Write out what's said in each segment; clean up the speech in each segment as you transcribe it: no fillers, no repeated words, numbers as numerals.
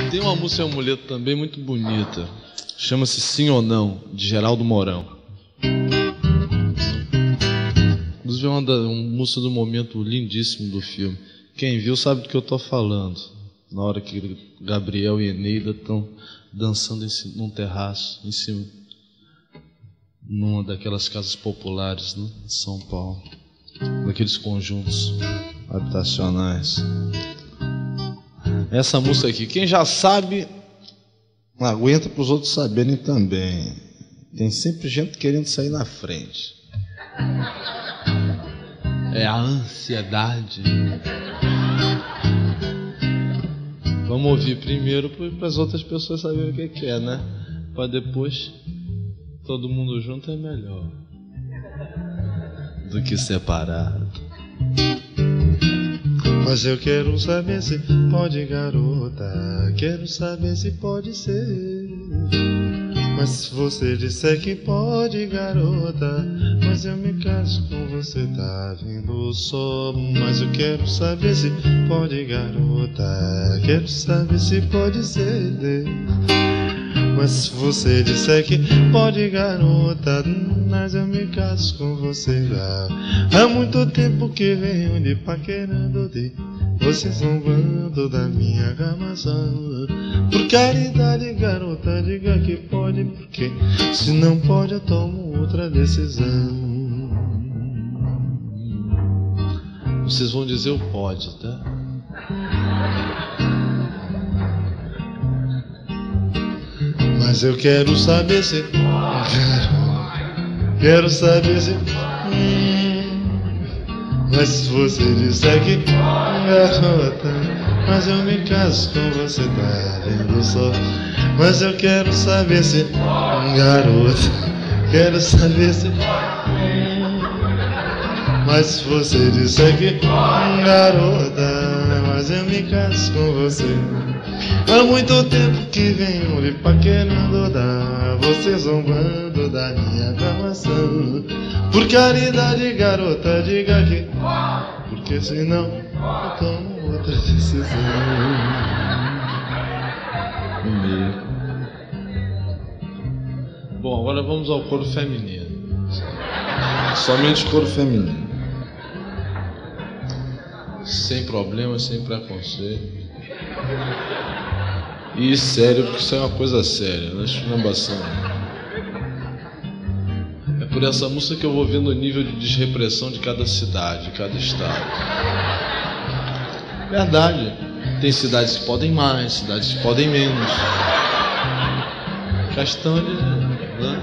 Tem uma música amuleto também muito bonita. Chama-se Sim ou Não, de Geraldo Mourão. Inclusive é uma música do momento lindíssimo do filme. Quem viu sabe do que eu estou falando. Na hora que Gabriel e Eneida estão dançando num terraço, em cima, numa daquelas casas populares, né, de São Paulo, daqueles conjuntos habitacionais. Essa música aqui, quem já sabe, aguenta para os outros saberem também. Tem sempre gente querendo sair na frente. É a ansiedade. Vamos ouvir primeiro para as outras pessoas saberem o que é, né? Para depois todo mundo junto é melhor do que separado. Mas eu quero saber se pode, garota. Quero saber se pode ser. Mas se você disser que pode, garota, mas eu me caso com você, tá vendo só? Mas eu quero saber se pode, garota. Quero saber se pode ser. Mas se você disser que pode, garota, mas eu me caso com você já. Há muito tempo que venho lhe paquerando de você zombando da minha gamação. Por caridade, garota, diga que pode, porque se não pode eu tomo outra decisão. Vocês vão dizer o pode, tá? Mas eu quero saber se quero saber se mas se você disser que garota, mas eu me caso com você, tá vendo só? Mas eu quero saber se garota, quero saber se mas se você disser que garota, mas eu me caso com você. Há muito tempo que venho lhe paquerando, você zombando da minha gravação. Por caridade, garota, diga que porque senão eu tomo outra decisão. Bom, agora vamos ao coro feminino. Somente coro feminino. Sem problema, sem preconceito. E sério, porque isso é uma coisa séria, não é esculhambação. É por essa música que eu vou vendo o nível de desrepressão de cada cidade, de cada estado. Verdade. Tem cidades que podem mais, cidades que podem menos. Questão de... né?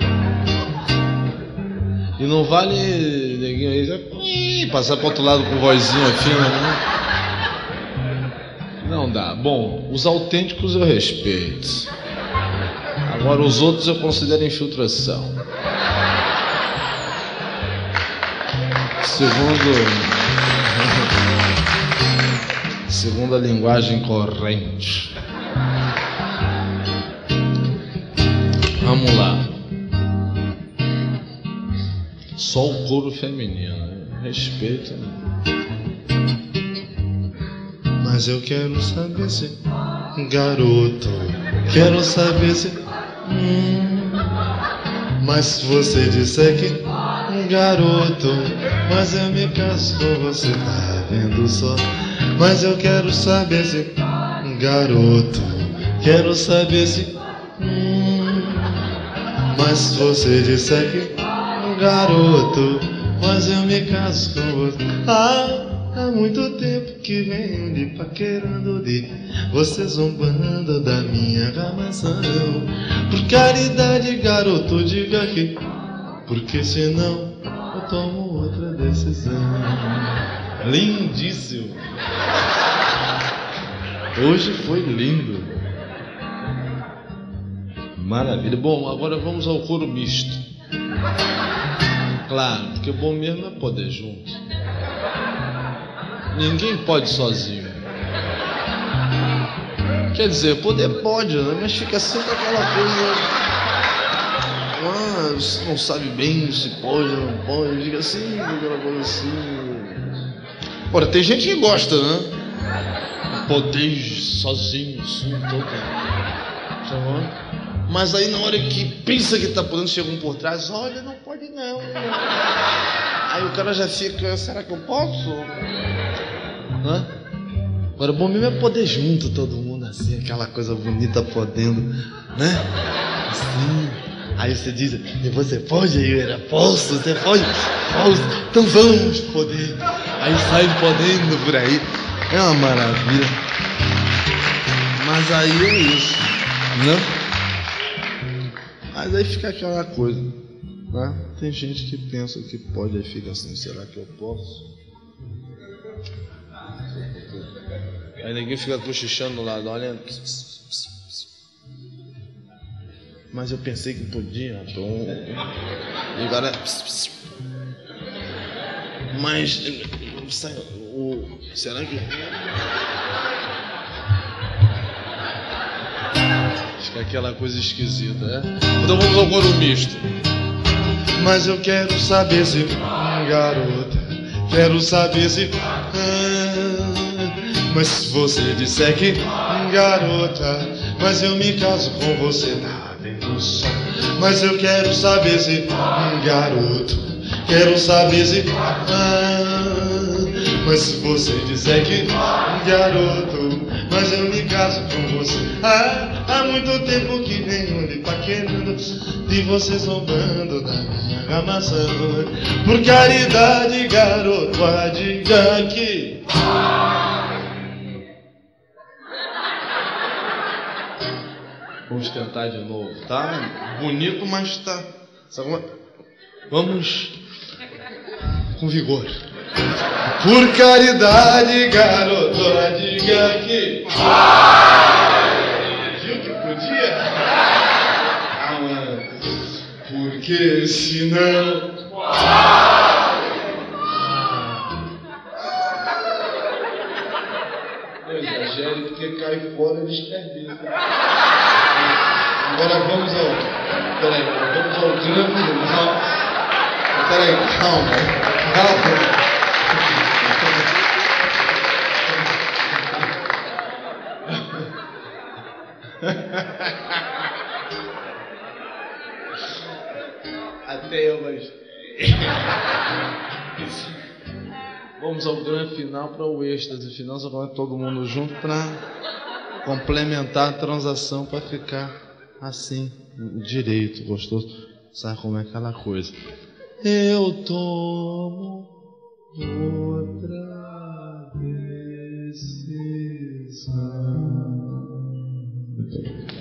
E não vale neguinho aí passar para outro lado com vozinha fina, né? Não dá. Bom, os autênticos eu respeito. Agora os outros eu considero infiltração. Segundo a linguagem corrente. Vamos lá. Só o coro feminino. Respeito. Mas eu quero saber se garoto, quero saber se mas se você disser que garoto, mas eu me caso com você, tá vendo só? Mas eu quero saber se garoto, quero saber se mas se você disser que garoto, mas eu me caso com você. Há muito tempo que venho lhe paquerando de você zombando da minha gamação. Por caridade, garoto, diga que porque senão eu tomo outra decisão. Lindíssimo. Hoje foi lindo. Maravilha. Bom, agora vamos ao coro misto. Claro, porque o bom mesmo é poder junto. Ninguém pode sozinho. Quer dizer, poder pode, né? Mas fica sempre aquela coisa. Você não sabe bem se pode ou não pode. Fica assim, aquela coisa assim. Ora, tem gente que gosta, né? poder sozinho, assim, todo. Mas aí na hora que pensa que tá podendo, chega um por trás, olha, não pode não. Aí o cara já fica, será que eu posso? Hã? Agora, bom mesmo é poder junto, todo mundo assim, aquela coisa bonita podendo, né? Assim. Aí você diz, e você pode, Ira? Posso, você pode? Posso. Então vamos poder. Aí sai podendo por aí. É uma maravilha. Mas aí é isso, né? Mas aí fica aquela coisa, né? Tem gente que pensa que pode, aí fica assim, será que eu posso? Aí ninguém fica cochichando do lado, olha. Mas eu pensei que podia, então. E agora. Mas. Será que. Fica aquela coisa esquisita, né? Então vamos ao coro misto. Mas eu quero saber se. Garota, quero saber se. Mas se você disser que. Garota, mas eu me caso com você, tá vendo só? Mas eu quero saber se. Garoto, quero saber se. Mas se você disser que. Garoto, mas eu me caso com você. Há muito tempo que venho lhe paquerando, de você zombando da minha gamação. Por caridade, garoto, diga que. Vamos tentar de novo, tá? Bonito, mas tá. Vamos com vigor. Por caridade, garoto, diga que. Viu que podia? Porque senão. Não exagere, porque cai fora eles perdem. Agora vamos ao. Peraí, vamos ao grande final. Peraí, calma. Até eu gostei. Vamos ao grande final para o êxtase final, só vai todo mundo junto para complementar a transação para ficar assim, direito, gostoso. Sabe como é aquela coisa? Eu tomo outra decisão.